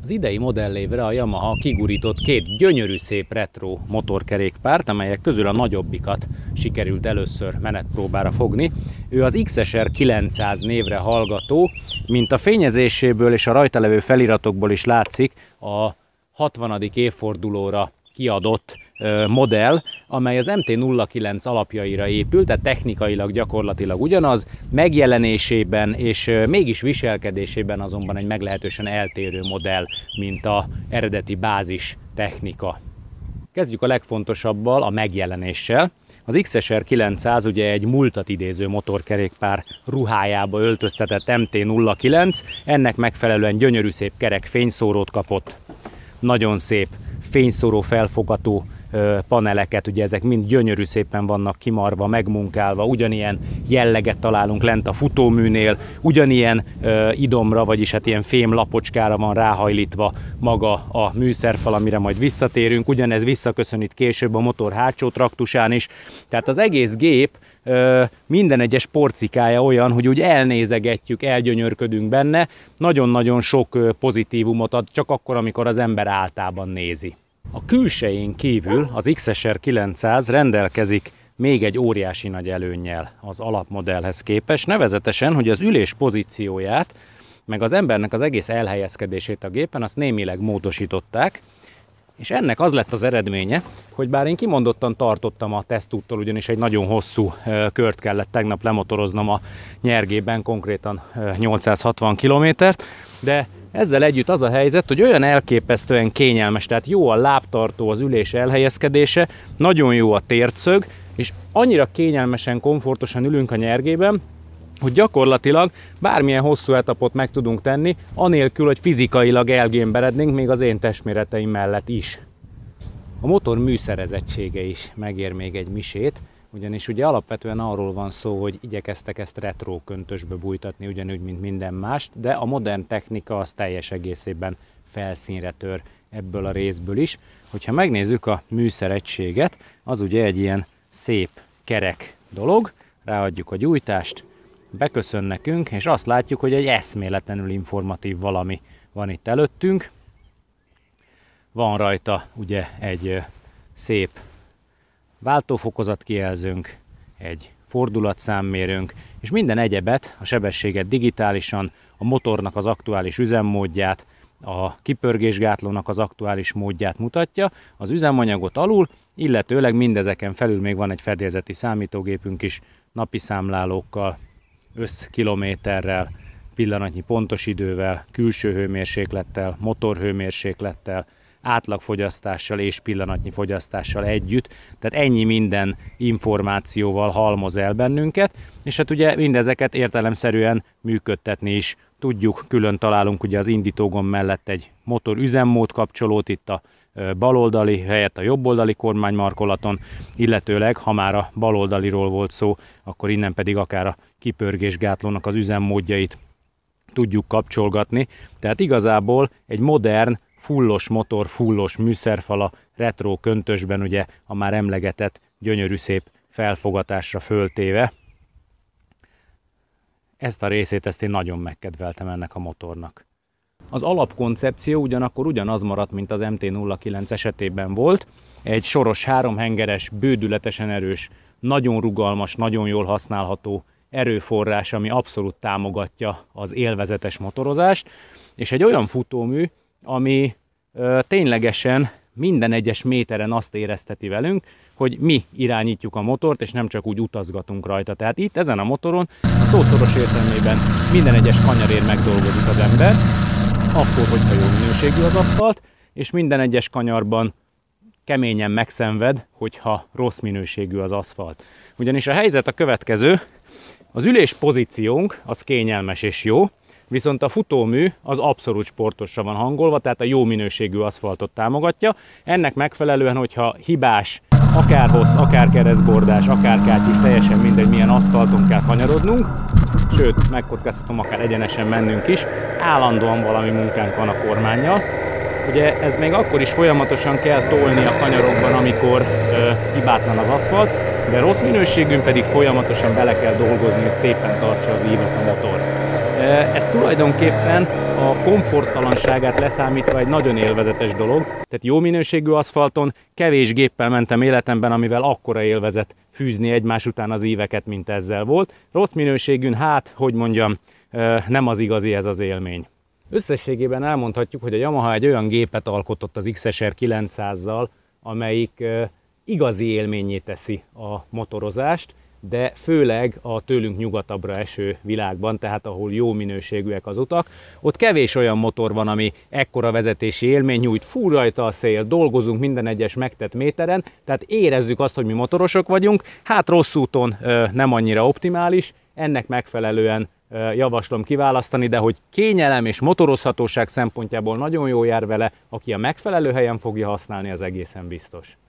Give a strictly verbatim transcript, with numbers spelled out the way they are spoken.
Az idei modellévre a Yamaha kigurított két gyönyörű szép retro motorkerékpárt, amelyek közül a nagyobbikat sikerült először menetpróbára fogni. Ő az iksz es er kilencszáz névre hallgató, mint a fényezéséből és a rajta levő feliratokból is látszik, a hatvanadik évfordulóra kiadott modell, amely az em té nulla kilenc alapjaira épül, tehát technikailag gyakorlatilag ugyanaz, megjelenésében és mégis viselkedésében azonban egy meglehetősen eltérő modell, mint az eredeti bázis technika. Kezdjük a legfontosabbal, a megjelenéssel. Az iksz es er kilencszáz ugye egy múltat idéző motorkerékpár ruhájába öltöztetett em té nulla kilenc, ennek megfelelően gyönyörű szép kerek fényszórót kapott, nagyon szép fényszóró felfogató paneleket, ugye ezek mind gyönyörű szépen vannak kimarva, megmunkálva, ugyanilyen jelleget találunk lent a futóműnél, ugyanilyen ö, idomra, vagyis hát ilyen fém lapocskára van ráhajlítva maga a műszerfal, amire majd visszatérünk, ugyanez visszaköszönít később a motor hátsó traktusán is, tehát az egész gép ö, minden egyes porcikája olyan, hogy úgy elnézegetjük, elgyönyörködünk benne, nagyon-nagyon sok ö, pozitívumot ad, csak akkor, amikor az ember általában nézi. A külsején kívül az iksz es er kilencszáz rendelkezik még egy óriási nagy előnnyel az alapmodellhez képest, nevezetesen, hogy az ülés pozícióját, meg az embernek az egész elhelyezkedését a gépen, azt némileg módosították, és ennek az lett az eredménye, hogy bár én kimondottan tartottam a tesztúttól, ugyanis egy nagyon hosszú kört kellett tegnap lemotoroznom a nyergében, konkrétan nyolcszázhatvan kilométert, de ezzel együtt az a helyzet, hogy olyan elképesztően kényelmes, tehát jó a lábtartó, az ülés elhelyezkedése, nagyon jó a tércög, és annyira kényelmesen, komfortosan ülünk a nyergében, hogy gyakorlatilag bármilyen hosszú etapot meg tudunk tenni, anélkül, hogy fizikailag elgémberednénk, még az én testméreteim mellett is. A motor műszerezettsége is megér még egy misét, ugyanis ugye alapvetően arról van szó, hogy igyekeztek ezt retro köntösbe bújtatni, ugyanúgy, mint minden mást, de a modern technika az teljes egészében felszínre tör ebből a részből is. Hogyha megnézzük a műszeregységet, az ugye egy ilyen szép kerek dolog, ráadjuk a gyújtást, beköszön nekünk, és azt látjuk, hogy egy eszméletlenül informatív valami van itt előttünk. Van rajta ugye egy szép váltófokozatkijelzőnk, egy fordulatszámmérőnk, és minden egyebet, a sebességet digitálisan, a motornak az aktuális üzemmódját, a kipörgésgátlónak az aktuális módját mutatja, az üzemanyagot alul, illetőleg mindezeken felül még van egy fedélzeti számítógépünk is, napi számlálókkal, összkilométerrel, pillanatnyi pontos idővel, külső hőmérséklettel, motorhőmérséklettel, átlagfogyasztással és pillanatnyi fogyasztással együtt, tehát ennyi minden információval halmoz el bennünket, és hát ugye mindezeket értelemszerűen működtetni is tudjuk, külön találunk ugye az indítógomb mellett egy motor üzemmód kapcsolót itt a baloldali helyett a jobboldali kormánymarkolaton, illetőleg, ha már a baloldaliról volt szó, akkor innen pedig akár a kipörgésgátlónak az üzemmódjait tudjuk kapcsolgatni, tehát igazából egy modern, fullos motor, fullos műszerfala, retro köntösben ugye a már emlegetett gyönyörű szép felfogatásra föltéve. Ezt a részét ezt én nagyon megkedveltem ennek a motornak. Az alapkoncepció ugyanakkor ugyanaz maradt, mint az em té nulla kilenc esetében volt. Egy soros háromhengeres, bődületesen erős, nagyon rugalmas, nagyon jól használható erőforrás, ami abszolút támogatja az élvezetes motorozást, és egy olyan futómű, ami ö, ténylegesen minden egyes méteren azt érezteti velünk, hogy mi irányítjuk a motort, és nem csak úgy utazgatunk rajta. Tehát itt ezen a motoron a szó szoros értelmében minden egyes kanyarért megdolgozik az ember, akkor, hogyha jó minőségű az aszfalt, és minden egyes kanyarban keményen megszenved, hogyha rossz minőségű az aszfalt. Ugyanis a helyzet a következő, az ülés pozíciónk az kényelmes és jó, viszont a futómű az abszolút sportosra van hangolva, tehát a jó minőségű aszfaltot támogatja. Ennek megfelelően, hogyha hibás, akár hossz, akár keresztbordás, akár kátyús, teljesen mindegy milyen aszfalton kell kanyarodnunk, sőt, megkockáztatom, akár egyenesen mennünk is, állandóan valami munkánk van a kormánnyal. Ugye ez még akkor is folyamatosan kell tolni a kanyarokban, amikor ö, hibátlan az aszfalt, de rossz minőségűn pedig folyamatosan bele kell dolgozni, hogy szépen tartsa az ívet a motor. Ez tulajdonképpen a komforttalanságát leszámítva egy nagyon élvezetes dolog. Tehát jó minőségű aszfalton kevés géppel mentem életemben, amivel akkora élvezet fűzni egymás után az íveket, mint ezzel volt. Rossz minőségűn, hát, hogy mondjam, nem az igazi ez az élmény. Összességében elmondhatjuk, hogy a Yamaha egy olyan gépet alkotott az iksz es er kilencszázzal, amelyik igazi élménnyé teszi a motorozást, de főleg a tőlünk nyugatabbra eső világban, tehát ahol jó minőségűek az utak. Ott kevés olyan motor van, ami ekkora vezetési élmény nyújt, fúr rajta a szél, dolgozunk minden egyes megtett méteren, tehát érezzük azt, hogy mi motorosok vagyunk, hát rossz úton nem annyira optimális, ennek megfelelően javaslom kiválasztani, de hogy kényelem és motorozhatóság szempontjából nagyon jól jár vele, aki a megfelelő helyen fogja használni, az egészen biztos.